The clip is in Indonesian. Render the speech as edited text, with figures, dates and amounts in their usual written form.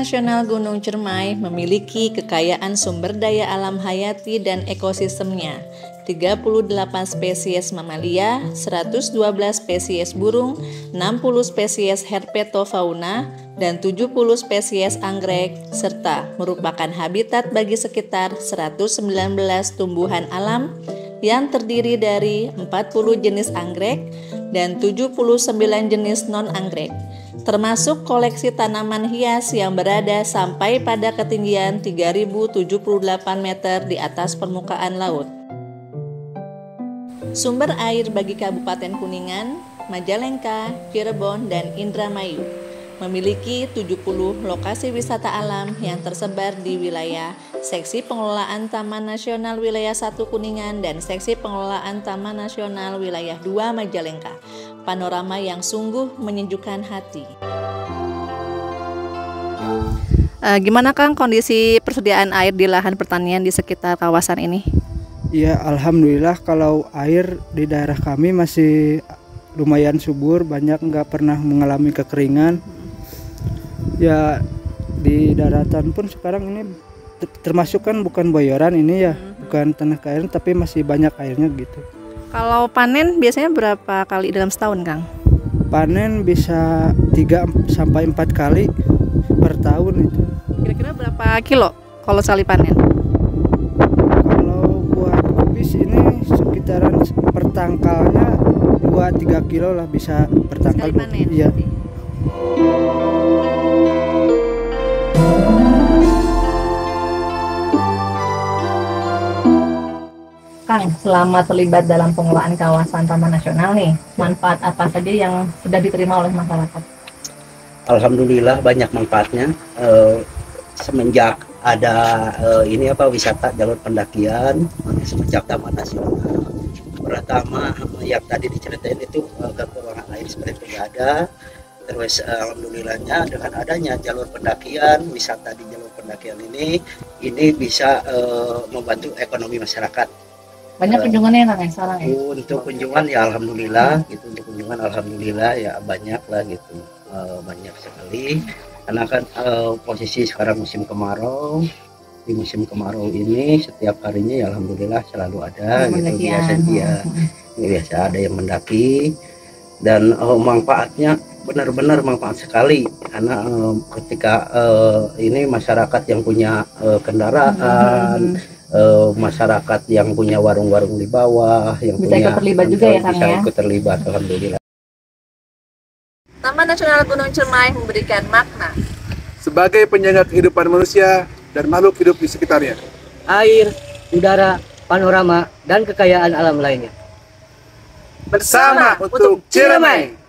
Nasional Gunung Ciremai memiliki kekayaan sumber daya alam hayati dan ekosistemnya. 38 spesies mamalia, 112 spesies burung, 60 spesies herpetofauna, dan 70 spesies anggrek, serta merupakan habitat bagi sekitar 119 tumbuhan alam yang terdiri dari 40 jenis anggrek dan 79 jenis non-anggrek, termasuk koleksi tanaman hias yang berada sampai pada ketinggian 3078 meter di atas permukaan laut. Sumber air bagi Kabupaten Kuningan, Majalengka, Cirebon, dan Indramayu memiliki 70 lokasi wisata alam yang tersebar di wilayah Seksi Pengelolaan Taman Nasional Wilayah 1 Kuningan dan Seksi Pengelolaan Taman Nasional Wilayah 2 Majalengka. Panorama yang sungguh menyejukkan hati. Gimana Kang kondisi persediaan air di lahan pertanian di sekitar kawasan ini? Ya, alhamdulillah kalau air di daerah kami masih lumayan subur, banyak nggak pernah mengalami kekeringan. Ya, di daratan pun sekarang ini termasuk kan bukan boyoran ini ya, bukan tanah air tapi masih banyak airnya gitu. Kalau panen biasanya berapa kali dalam setahun, Kang? Panen bisa 3 sampai 4 kali per tahun itu. Kira-kira berapa kilo kalau sekali panen? Kalau buat kubis ini sekitaran per tangkalnya 2-3 kilo lah bisa per tangkal. Sekali panen? Iya. Kang, selama terlibat dalam pengelolaan kawasan Taman Nasional nih, manfaat apa saja yang sudah diterima oleh masyarakat? Alhamdulillah banyak manfaatnya. Semenjak ada wisata jalur pendakian semenjak Taman Nasional. Pertama yang tadi diceritain itu kekurangan air seperti itu ada. Terus alhamdulillahnya dengan adanya jalur pendakian, wisata di jalur pendakian ini bisa membantu ekonomi masyarakat. Banyak kunjungannya Kang sekarang ya? Untuk kunjungan ya alhamdulillah gitu, untuk kunjungan alhamdulillah ya banyak lah gitu, banyak sekali karena kan posisi sekarang musim kemarau. Di musim kemarau ini setiap harinya ya alhamdulillah selalu ada gitu, biasa ada yang mendaki dan manfaatnya benar-benar manfaat sekali karena ketika ini masyarakat yang punya kendaraan, masyarakat yang punya warung-warung di bawah yang bisa ikut terlibat juga ya Kang ya? Ikut terlibat alhamdulillah. Taman Nasional Gunung Ciremai memberikan makna sebagai penjaga kehidupan manusia dan makhluk hidup di sekitarnya. Air, udara, panorama, dan kekayaan alam lainnya. Bersama untuk Ciremai.